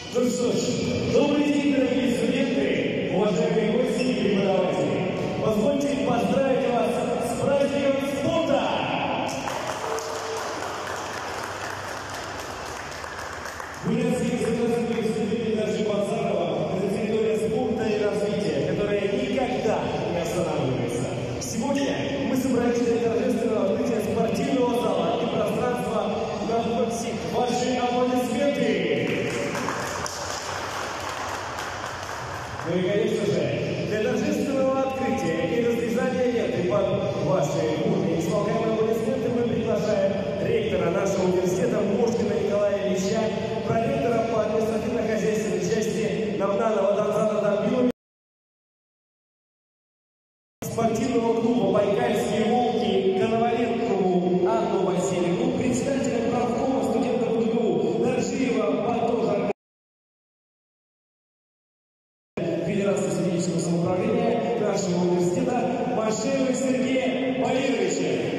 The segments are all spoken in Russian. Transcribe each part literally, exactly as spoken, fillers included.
Ну что ж, добрый день, дорогие студенты, уважаемые гости и преподаватели. Позвольте поздравить вас с праздником спорта! Бурятские государственные студенты Даржи Базарова — это территория спорта и развития, которая никогда не останавливается. Сегодня мы собрались для торжественного открытия спортивного зала и пространства на Фоксик. Ваши аплодисменты! Ну и, конечно же, для торжественного открытия и разрезания ленты под ваши бурные и слагаемые аплодисменты мы приглашаем ректора нашего университета Мошкина Николая Ильича, проректора по административно-хозяйственной части Навнанова Донзана Дамбилова, спортивного клуба «Байкальские волки» Коноваленкову Анну Васильевну, председателя правкома студентов МГУ Наржиева Патожа, Федерации студенческого самоуправления нашего университета Машеева Сергея Валерьевича.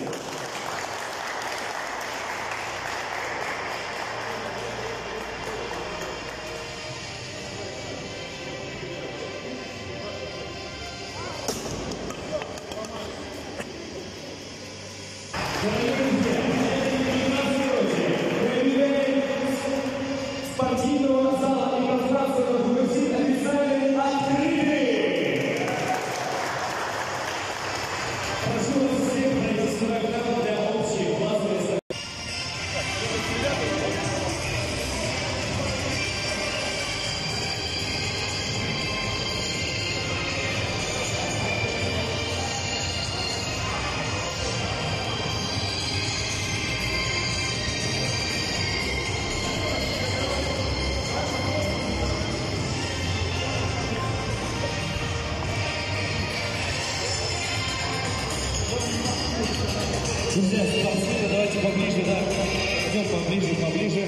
Дорогие друзья, мы объявляем спортивного зала и пространства в университете официально открыты. Прошу вас всех пройти сюда к нам для общей классной совместной. Друзья, спортсмены, давайте поближе, да, идем поближе, поближе.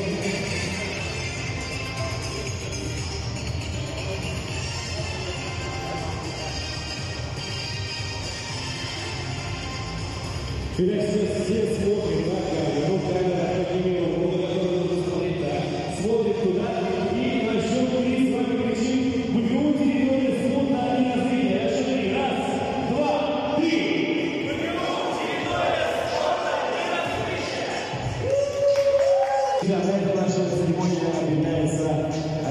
Теперь все, все смотрят на камеру, ну камера поднимет руку, которую нужно смотреть, да, смотрит туда, и на счет три с вами кричим: БГУ территория спорта и развития. На счет три. Раз, два, три. Да, на этом наша церемония объявляется